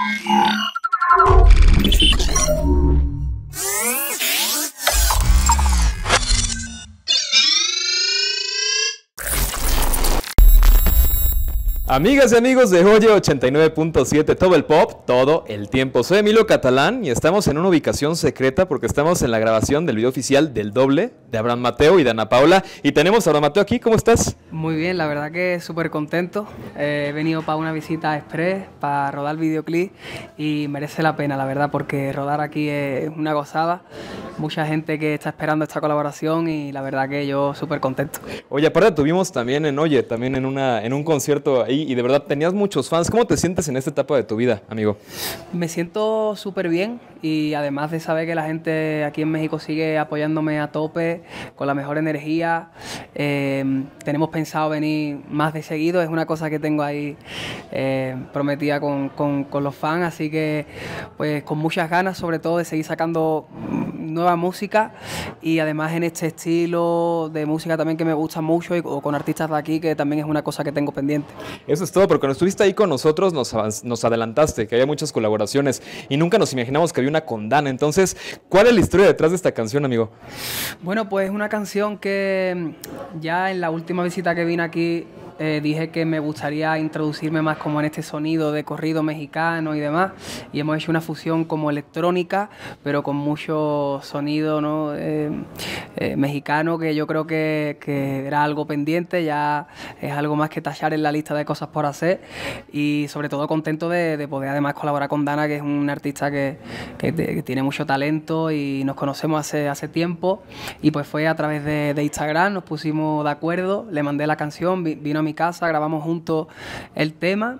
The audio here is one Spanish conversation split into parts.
Amigas y amigos de Oye 89.7, todo el pop, todo el tiempo. Soy Emilio Catalán y estamos en una ubicación secreta porque estamos en la grabación del video oficial del doble de Abraham Mateo y de Ana Paula. Y tenemos a Abraham Mateo aquí, ¿cómo estás? Muy bien, la verdad que súper contento. He venido para una visita express, para rodar videoclip y merece la pena, la verdad, porque rodar aquí es una gozada. Mucha gente que está esperando esta colaboración y la verdad que yo súper contento. Oye, aparte tuvimos también en Oye, también en un concierto ahí y de verdad tenías muchos fans. ¿Cómo te sientes en esta etapa de tu vida, amigo? Me siento súper bien y además de saber que la gente aquí en México sigue apoyándome a tope, con la mejor energía. Tenemos pensado venir más de seguido, es una cosa que tengo ahí prometida con los fans, así que pues con muchas ganas sobre todo de seguir sacando nueva música y además en este estilo de música también que me gusta mucho o con artistas de aquí, que también es una cosa que tengo pendiente. Eso es todo, porque cuando estuviste ahí con nosotros nos adelantaste que había muchas colaboraciones y nunca nos imaginamos que había una con Dana. Entonces, ¿cuál es la historia detrás de esta canción, amigo? Bueno, pues es una canción que ya en la última visita que vine aquí dije que me gustaría introducirme más como en este sonido de corrido mexicano y demás, y hemos hecho una fusión como electrónica pero con mucho sonido, ¿no? Mexicano, que yo creo que era algo pendiente, ya es algo más que tachar en la lista de cosas por hacer, y sobre todo contento de poder además colaborar con Dana, que es un artista que tiene mucho talento y nos conocemos hace tiempo, y pues fue a través de Instagram, nos pusimos de acuerdo, le mandé la canción, vino a mi casa, grabamos juntos el tema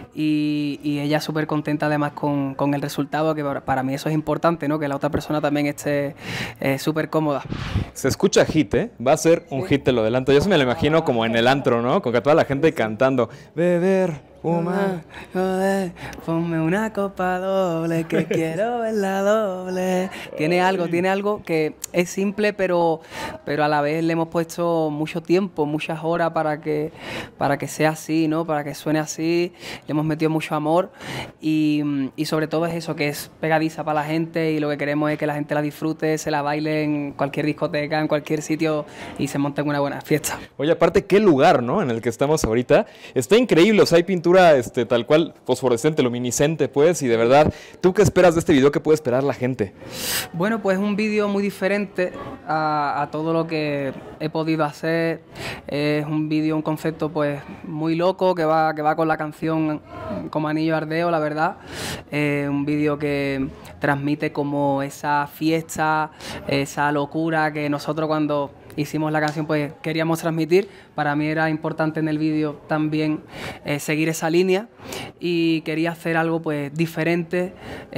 y ella súper contenta además con el resultado, que para mí eso es importante, ¿no? Que la otra persona también esté súper cómoda. Se escucha hit, ¿eh? Va a ser un hit, te lo adelanto. Yo se me lo imagino como en el antro, ¿no? Con que toda la gente cantando, beber, fumar, joder, ponme una copa doble, que quiero verla doble. Tiene algo que es simple, pero a la vez le hemos puesto mucho tiempo, muchas horas para que sea así, ¿no? Para que suene así. Le hemos metido mucho amor y sobre todo es eso, que es pegadiza para la gente, y lo que queremos es que la gente la disfrute, se la baile en cualquier discoteca, en cualquier sitio y se monte en una buena fiesta. Oye, aparte, qué lugar, ¿no? En el que estamos ahorita. Está increíble, o sea, hay pintura tal cual, fosforescente, luminiscente, pues, y de verdad, ¿tú qué esperas de este video? ¿Qué puede esperar la gente? Bueno, pues un vídeo muy diferente a todo lo que he podido hacer. Es un vídeo, un concepto pues muy loco, que va con la canción como anillo al dedo, la verdad. Un vídeo que transmite como esa fiesta, esa locura que nosotros cuando hicimos la canción pues queríamos transmitir. Para mí era importante en el vídeo también seguir esa línea, y quería hacer algo pues diferente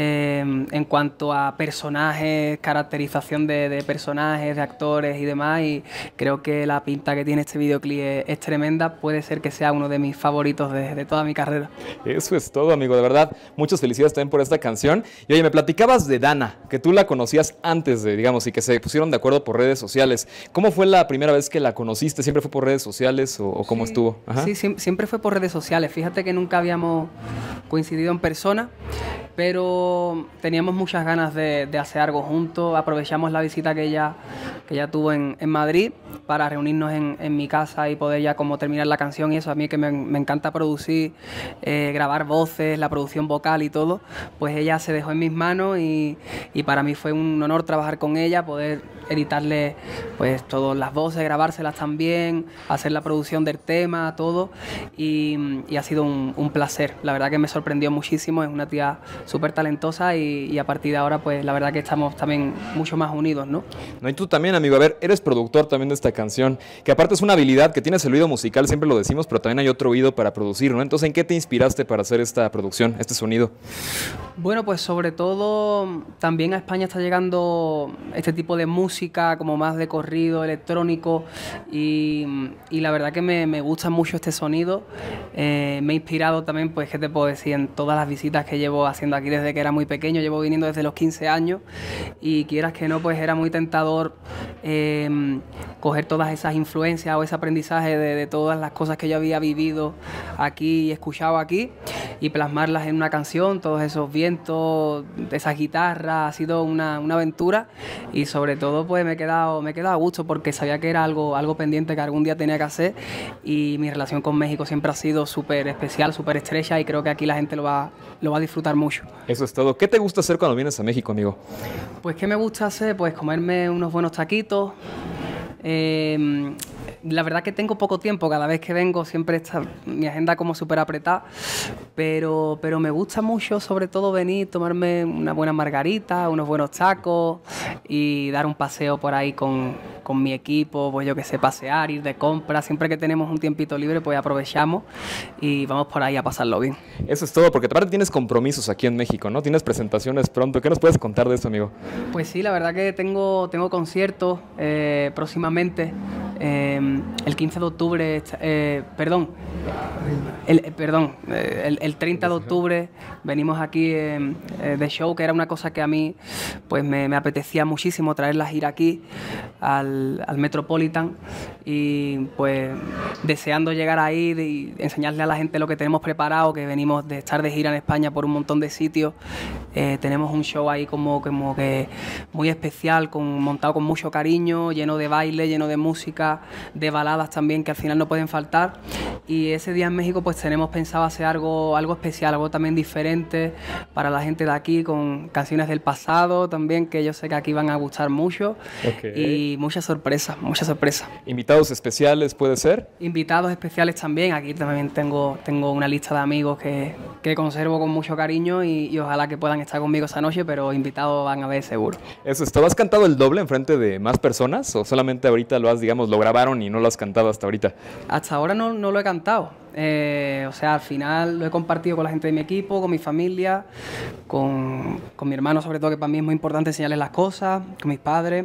en cuanto a personajes, caracterización de personajes, de actores y demás, y creo que la pinta que tiene este videoclip es tremenda. Puede ser que sea uno de mis favoritos de toda mi carrera. Eso es todo, amigo, de verdad, muchas felicidades también por esta canción. Y oye, me platicabas de Dana, que tú la conocías antes de, digamos, y que se pusieron de acuerdo por redes sociales. ¿Cómo fue la primera vez que la conociste? ¿Siempre fue por redes sociales o cómo estuvo? Ajá. Sí, siempre fue por redes sociales. Fíjate que nunca habíamos coincidido en persona, pero teníamos muchas ganas de hacer algo juntos. Aprovechamos la visita que ella tuvo en Madrid para reunirnos en mi casa y poder ya como terminar la canción, y eso a mí que me encanta producir, grabar voces, la producción vocal y todo, pues ella se dejó en mis manos y para mí fue un honor trabajar con ella, poder editarle pues todas las voces, grabárselas también, hacer la producción del tema, todo, y ha sido un placer. La verdad que me sorprendió muchísimo, es una tía súper talentosa y a partir de ahora pues la verdad que estamos también mucho más unidos, ¿no? No, y tú también, amigo, a ver, eres productor también de esta canción, que aparte es una habilidad, que tienes el oído musical, siempre lo decimos, pero también hay otro oído para producir, ¿no? Entonces, ¿en qué te inspiraste para hacer esta producción, este sonido? Bueno, pues sobre todo también a España está llegando este tipo de música como más de corrido electrónico, y la verdad que me gusta mucho este sonido. Me he inspirado también, pues qué te puedo decir, en todas las visitas que llevo haciendo aquí desde que era muy pequeño. Llevo viniendo desde los 15 años y quieras que no, pues era muy tentador coger todas esas influencias o ese aprendizaje de todas las cosas que yo había vivido aquí y escuchado aquí. y plasmarlas en una canción, todos esos vientos, esas guitarras, ha sido una aventura y sobre todo pues me he quedado a gusto porque sabía que era algo pendiente que algún día tenía que hacer y mi relación con México siempre ha sido súper especial, súper estrecha y creo que aquí la gente lo va a disfrutar mucho. Eso es todo. ¿Qué te gusta hacer cuando vienes a México, amigo? Pues ¿qué me gusta hacer? Pues comerme unos buenos taquitos. La verdad que tengo poco tiempo, cada vez que vengo siempre está mi agenda como súper apretada, pero me gusta mucho sobre todo venir, tomarme una buena margarita, unos buenos tacos y dar un paseo por ahí con mi equipo, pues yo que sé, pasear, ir de compras, siempre que tenemos un tiempito libre pues aprovechamos y vamos por ahí a pasarlo bien. Eso es todo, porque aparte tienes compromisos aquí en México, ¿no? Tienes presentaciones pronto, ¿qué nos puedes contar de eso, amigo? Pues sí, la verdad que tengo conciertos próximamente. El 15 de octubre, el 30 de octubre venimos aquí de show, que era una cosa que a mí pues me apetecía muchísimo traer la gira aquí al Metropolitan y pues deseando llegar ahí y enseñarle a la gente lo que tenemos preparado, que venimos de estar de gira en España por un montón de sitios. Tenemos un show ahí como que muy especial, montado con mucho cariño, lleno de baile, lleno de música, de baladas también que al final no pueden faltar y ese día en México pues tenemos pensado hacer algo especial, algo también diferente para la gente de aquí, con canciones del pasado también que yo sé que aquí van a gustar mucho. Y muchas sorpresas. ¿Invitados especiales puede ser? Invitados especiales también, aquí también tengo una lista de amigos que conservo con mucho cariño y ojalá que puedan estar conmigo esa noche, pero invitados van a ver seguro. Eso es todo. ¿Has cantado el doble enfrente de más personas o solamente ahorita lo grabaron y no lo has cantado hasta ahorita? Hasta ahora no lo he cantado. O sea, al final lo he compartido con la gente de mi equipo, con mi familia, con mi hermano sobre todo, que para mí es muy importante enseñarles las cosas, con mis padres.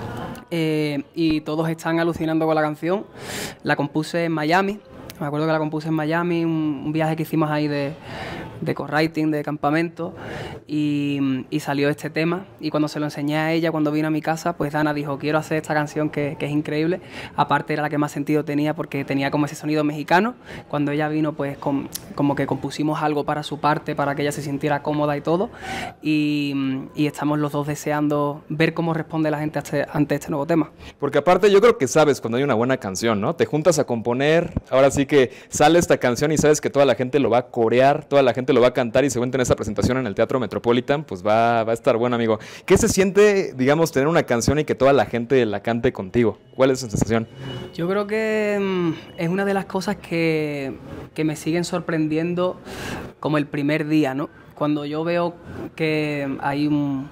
Y todos están alucinando con la canción. La compuse en Miami. Me acuerdo que la compuse en Miami, un viaje que hicimos ahí de co-writing, de campamento, y salió este tema. Y cuando se lo enseñé a ella, cuando vino a mi casa, pues Dana dijo, quiero hacer esta canción que es increíble. Aparte era la que más sentido tenía porque tenía como ese sonido mexicano. Cuando ella vino, pues como que compusimos algo para su parte, para que ella se sintiera cómoda y todo. Y estamos los dos deseando ver cómo responde la gente ante este nuevo tema. Porque aparte yo creo que sabes cuando hay una buena canción, ¿no? Te juntas a componer, ahora sí que sale esta canción y sabes que toda la gente lo va a corear, toda la gente lo va a cantar y según en esa presentación en el Teatro Metropolitan, pues va a estar bueno, amigo. ¿Qué se siente, digamos, tener una canción y que toda la gente la cante contigo? ¿Cuál es esa sensación? Yo creo que es una de las cosas que me siguen sorprendiendo como el primer día, ¿no? Cuando yo veo que hay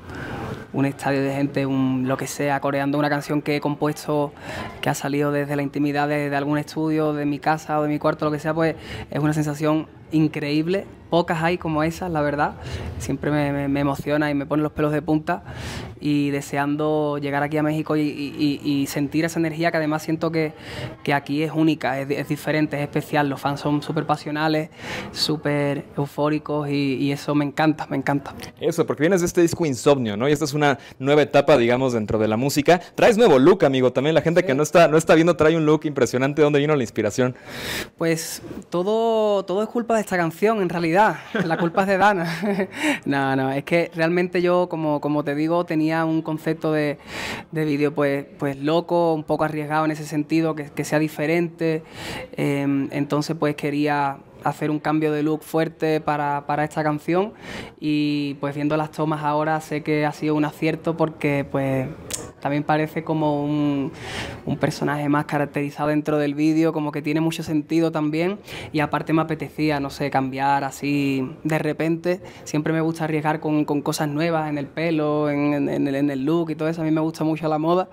un estadio de gente, lo que sea, coreando una canción que he compuesto, que ha salido desde la intimidad de algún estudio, de mi casa o de mi cuarto, lo que sea, pues es una sensación increíble. Pocas hay como esas, la verdad. Siempre me emociona y me pone los pelos de punta y deseando llegar aquí a México y sentir esa energía que además siento que aquí es única, es diferente, es especial. Los fans son súper pasionales, súper eufóricos y eso me encanta. Eso, porque vienes de este disco Insomnio, ¿no? Y esta es una nueva etapa, digamos, dentro de la música. Traes nuevo look, amigo. También la gente que no está viendo trae un look impresionante. ¿De dónde vino la inspiración? Pues todo es culpa de esta canción, en realidad. La culpa es de Dana. No, es que realmente yo, como te digo, tenía un concepto de vídeo pues loco, un poco arriesgado en ese sentido, que sea diferente. Entonces pues quería hacer un cambio de look fuerte para esta canción y pues viendo las tomas ahora sé que ha sido un acierto porque pues también parece como un personaje más caracterizado dentro del vídeo, como que tiene mucho sentido también y aparte me apetecía, no sé, cambiar así de repente. Siempre me gusta arriesgar con cosas nuevas en el pelo, en el look y todo eso. A mí me gusta mucho la moda.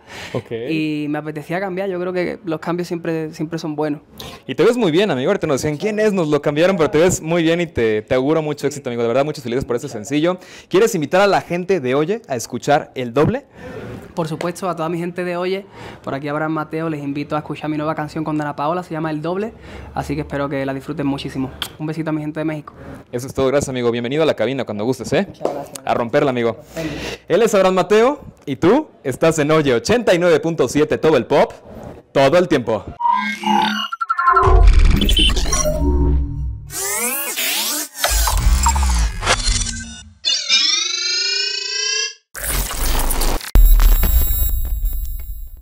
Y me apetecía cambiar. Yo creo que los cambios siempre son buenos. Y te ves muy bien, amigo. Ahorita nos decían quién es, nos lo cambiaron, pero te ves muy bien y te auguro mucho éxito, amigo. De verdad, muchas felicidades por este sencillo. ¿Quieres invitar a la gente de Oye a escuchar el doble? Por supuesto, a toda mi gente de Oye, por aquí Abraham Mateo, les invito a escuchar mi nueva canción con Dana Paola, se llama El Doble, así que espero que la disfruten muchísimo. Un besito a mi gente de México. Eso es todo, gracias, amigo. Bienvenido a la cabina cuando gustes, ¿eh? Muchas gracias. A romperla, amigo. Él es Abraham Mateo y tú estás en Oye 89.7, todo el pop, todo el tiempo.